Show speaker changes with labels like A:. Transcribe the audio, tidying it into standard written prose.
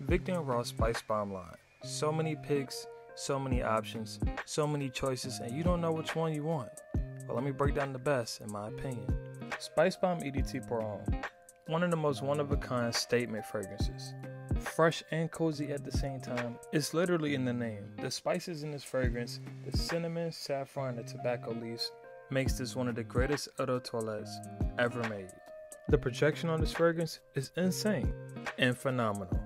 A: Viktor Rolf Spice Bomb line. So many picks, so many options, so many choices, and you don't know which one you want. Well, let me break down the best, in my opinion. Spice Bomb EDT Parfum. One of the most one-of-a-kind statement fragrances. Fresh and cozy at the same time. It's literally in the name. The spices in this fragrance, the cinnamon, saffron, and tobacco leaves, makes this one of the greatest eau de toilettes ever made. The projection on this fragrance is insane and phenomenal.